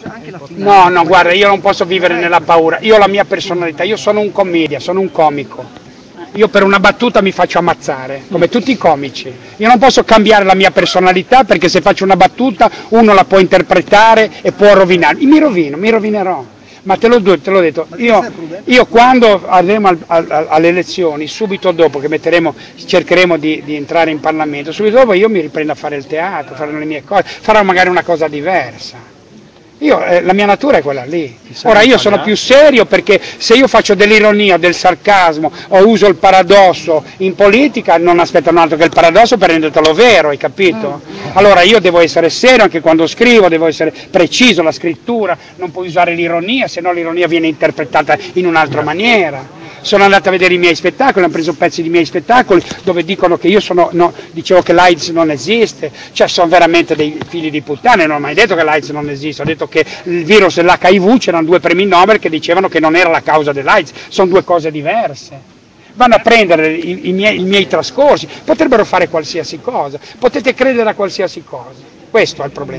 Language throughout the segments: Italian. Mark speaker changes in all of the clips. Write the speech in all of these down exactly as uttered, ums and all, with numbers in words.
Speaker 1: No, no, guarda, io non posso vivere nella paura, io ho la mia personalità, io sono un commedia, sono un comico. Io per una battuta mi faccio ammazzare, come tutti i comici. Io non posso cambiare la mia personalità perché se faccio una battuta uno la può interpretare e può rovinarmi. Mi rovino, mi rovinerò. Ma te l'ho detto, io, io quando andremo al, al, alle elezioni, subito dopo che metteremo, cercheremo di, di entrare in Parlamento, subito dopo io mi riprendo a fare il teatro, farò le mie cose, farò magari una cosa diversa. Io, eh, la mia natura è quella lì. Ora io sono più serio perché se io faccio dell'ironia, del sarcasmo o uso il paradosso in politica non aspettano altro che il paradosso per rendertelo vero, hai capito? Allora io devo essere serio anche quando scrivo, devo essere preciso, la scrittura, non puoi usare l'ironia, se no l'ironia viene interpretata in un'altra maniera. Sono andato a vedere i miei spettacoli, hanno preso pezzi di miei spettacoli dove dicono che io sono, no, dicevo che l'AIDS non esiste, cioè sono veramente dei figli di puttane, non ho mai detto che l'AIDS non esiste, ho detto che il virus dell'H I V c'erano due premi Nobel che dicevano che non era la causa dell'AIDS, sono due cose diverse. Vanno a prendere i, i, miei, i miei trascorsi, potrebbero fare qualsiasi cosa, potete credere a qualsiasi cosa. Questo è il problema.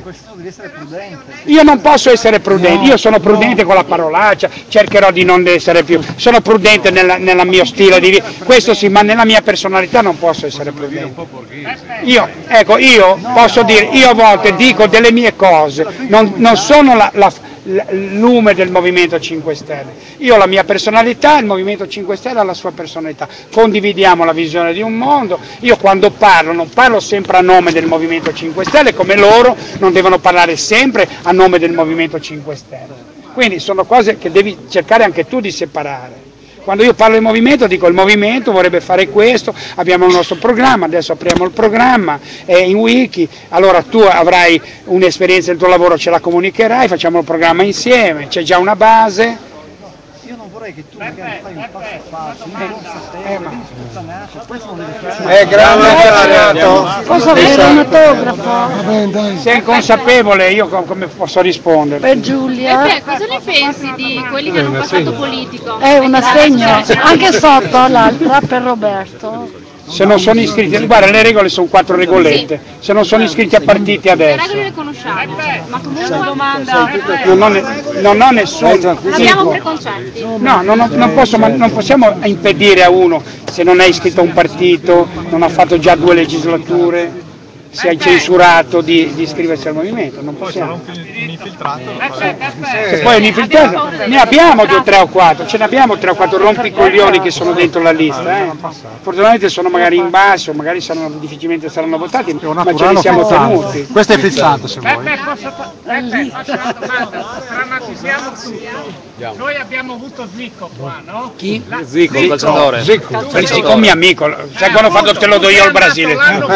Speaker 1: Io non posso essere prudente, io sono prudente con la parolaccia, cercherò di non essere più, sono prudente nel, nel mio stile di vita, questo sì, ma nella mia personalità non posso essere prudente. Io, ecco, io posso dire, io a volte dico delle mie cose, non, non sono la, la, il lume del Movimento cinque Stelle, io ho la mia personalità, il Movimento cinque Stelle ha la sua personalità, condividiamo la visione di un mondo, io quando parlo non parlo sempre a nome del Movimento cinque Stelle come loro non devono parlare sempre a nome del Movimento cinque Stelle, quindi sono cose che devi cercare anche tu di separare. Quando io parlo di movimento dico il movimento vorrebbe fare questo, abbiamo il nostro programma, adesso apriamo il programma, è in wiki, allora tu avrai un'esperienza del tuo lavoro, ce la comunicherai, facciamo il programma insieme, c'è già una base.
Speaker 2: Io non vorrei che tu magari fai un passo falso, io non sapevo, devi sputtanarci, questo non devi fare.
Speaker 3: È grande,
Speaker 4: cosa vero un autografo?
Speaker 1: Sei inconsapevole, io come posso rispondere?
Speaker 4: Per Giulia.
Speaker 5: Peppe, cosa ne pensi di quelli che hanno fatto politico?
Speaker 4: È un assegno, anche sotto l'altra per Roberto.
Speaker 1: Se non sono iscritti, guarda le regole sono quattro regolette, se non sono iscritti a partiti
Speaker 5: Le
Speaker 1: adesso.
Speaker 5: regole le conosciamo, ma comunque una domanda.
Speaker 1: Non ho, ne, non ho nessun...
Speaker 5: Non abbiamo preconcetti.
Speaker 1: No, non, ho, non, posso, ma non possiamo impedire a uno, se non è iscritto a un partito, non ha fatto già due legislature, si è censurato di, di iscriversi al movimento, non possiamo.
Speaker 3: un infiltrato.
Speaker 1: Se poi un infiltrato, ne abbiamo due, tre o quattro, ce ne abbiamo tre o quattro rompicoglioni che sono dentro la lista. Eh. Fortunatamente sono magari in basso, magari saranno, difficilmente saranno votati, ma ce li siamo tenuti.
Speaker 3: Questo è Frizzanto se vuoi.
Speaker 6: Peppe, posso fa- Peppe, faccio una domanda, drammatizziamo tutto. Noi abbiamo avuto Zico qua, no?
Speaker 1: Chi?
Speaker 6: La-
Speaker 7: Zico, il calciatore.
Speaker 1: Zico, mio amico, sai quando quando te lo do io al Brasile?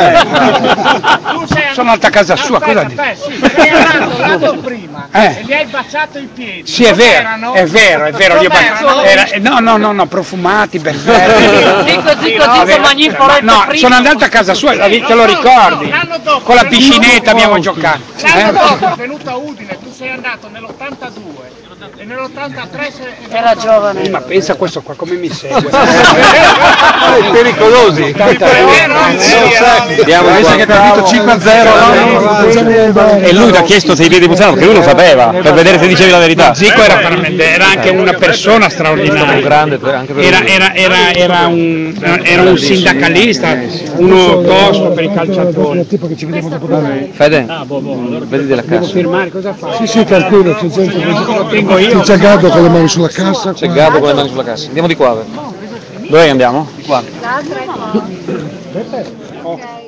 Speaker 6: Tu sei
Speaker 1: Sono andato a casa sua, cosa dici?
Speaker 6: Aspetta, sì, sei andato l'anno prima
Speaker 1: Eh.
Speaker 6: e gli hai baciato i piedi.
Speaker 1: Sì, è vero,
Speaker 6: Com'erano?
Speaker 1: è vero, è vero. Gli ho
Speaker 6: Com'erano?
Speaker 1: ba- era- no, no, no, no, profumati, perfetti.
Speaker 4: Zico, zico, zico, magnifico.
Speaker 1: No, sono andato a casa sua, te lo ricordi?
Speaker 6: L'anno dopo,
Speaker 1: Con la piscinetta abbiamo giocato.
Speaker 6: l'anno
Speaker 1: Eh?
Speaker 6: dopo è venuto a Udine, tu sei andato nell'ottantadue e nell'ottantatré sei
Speaker 4: Era giovane.
Speaker 1: Ma pensa a questo qua come mi segue.
Speaker 3: Pericolosi.
Speaker 7: Abbiamo
Speaker 3: Pensa che ti ha vinto cinque a zero.
Speaker 7: E lui ti ha chiesto se i piedi puzzavano, perché lui lo sapeva, per vedere se dicevi la verità.
Speaker 1: Zico era, veramente- era anche una persona straordinaria.
Speaker 7: Un grande, anche per
Speaker 1: Era,
Speaker 7: lui.
Speaker 1: era, era, era, un, era un sindacalista, uno tosto per i calciatori.
Speaker 7: Fede, vedi la cassa.
Speaker 1: Firmare, cosa fa?
Speaker 8: Sì, sì, tranquillo, c'è gente
Speaker 1: Lo tengo io.
Speaker 8: c'è Gado con le mani sulla cassa.
Speaker 7: C'è Gado con le mani sulla cassa. Andiamo di qua. Dove andiamo? Di qua.
Speaker 4: L'altra è qua.